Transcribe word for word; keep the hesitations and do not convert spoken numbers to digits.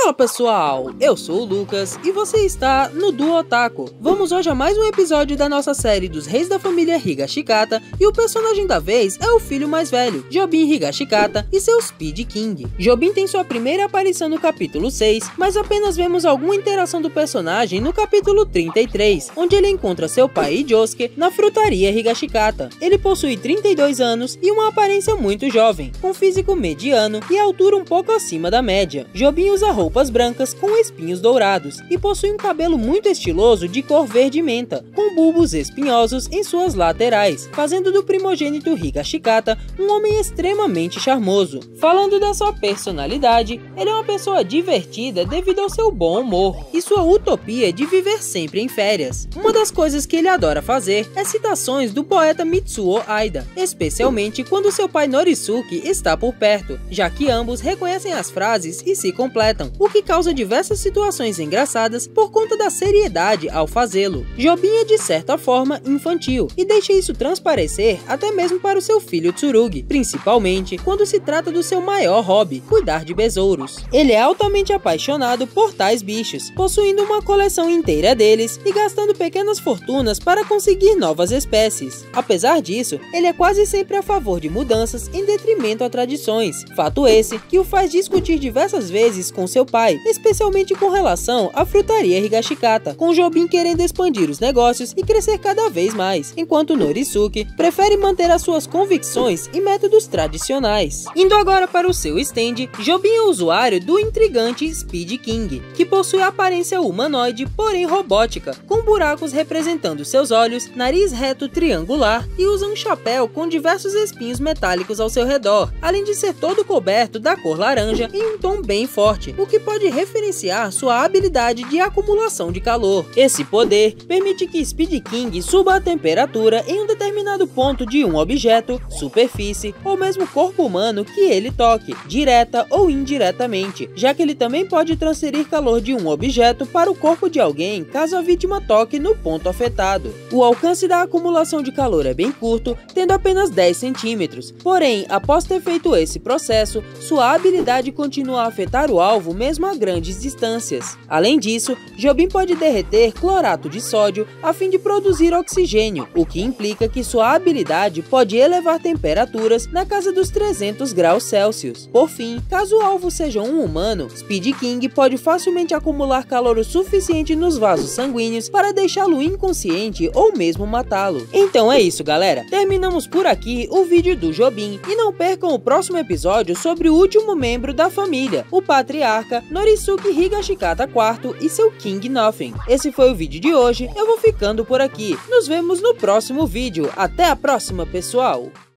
Fala pessoal, eu sou o Lucas e você está no Du Otaku. Vamos hoje a mais um episódio da nossa série dos reis da família Higashikata e o personagem da vez é o filho mais velho, Jobin Higashikata e seu Speed King. Jobin tem sua primeira aparição no capítulo seis, mas apenas vemos alguma interação do personagem no capítulo trinta e três, onde ele encontra seu pai e Josuke na frutaria Higashikata. Ele possui trinta e dois anos e uma aparência muito jovem, com físico mediano e altura um pouco acima da média. Jobin usa roupas brancas com espinhos dourados e possui um cabelo muito estiloso de cor verde menta, com bulbos espinhosos em suas laterais, fazendo do primogênito Higashikata um homem extremamente charmoso. Falando da sua personalidade, ele é uma pessoa divertida devido ao seu bom humor e sua utopia de viver sempre em férias. Uma das coisas que ele adora fazer é citações do poeta Mitsuo Aida, especialmente quando seu pai Norisuke está por perto, já que ambos reconhecem as frases e se completam, o que causa diversas situações engraçadas por conta da seriedade ao fazê-lo. Jobin é de certa forma infantil e deixa isso transparecer até mesmo para o seu filho Tsurugi, principalmente quando se trata do seu maior hobby, cuidar de besouros. Ele é altamente apaixonado por tais bichos, possuindo uma coleção inteira deles e gastando pequenas fortunas para conseguir novas espécies. Apesar disso, ele é quase sempre a favor de mudanças em detrimento a tradições, fato esse que o faz discutir diversas vezes com seu pai, especialmente com relação à frutaria Higashikata, com Jobin querendo expandir os negócios e crescer cada vez mais, enquanto Norisuke prefere manter as suas convicções e métodos tradicionais. Indo agora para o seu stand, Jobin é usuário do intrigante Speed King, que possui aparência humanoide, porém robótica, com buracos representando seus olhos, nariz reto triangular e usa um chapéu com diversos espinhos metálicos ao seu redor, além de ser todo coberto da cor laranja em um tom bem forte, o que pode referenciar sua habilidade de acumulação de calor. Esse poder permite que Speed King suba a temperatura em um determinado ponto de um objeto, superfície ou mesmo corpo humano que ele toque, direta ou indiretamente, já que ele também pode transferir calor de um objeto para o corpo de alguém caso a vítima toque no ponto afetado. O alcance da acumulação de calor é bem curto, tendo apenas dez centímetros, porém, após ter feito esse processo, sua habilidade continua a afetar o alvo mesmo a grandes distâncias. Além disso, Jobin pode derreter clorato de sódio a fim de produzir oxigênio, o que implica que sua habilidade pode elevar temperaturas na casa dos trezentos graus Celsius. Por fim, caso o alvo seja um humano, Speed King pode facilmente acumular calor o suficiente nos vasos sanguíneos para deixá-lo inconsciente ou mesmo matá-lo. Então é isso, galera. Terminamos por aqui o vídeo do Jobin e não percam o próximo episódio sobre o último membro da família, o patriarca Norisuke Higashikata quarto e seu King Nothing. Esse foi o vídeo de hoje, eu vou ficando por aqui. Nos vemos no próximo vídeo. Até a próxima, pessoal!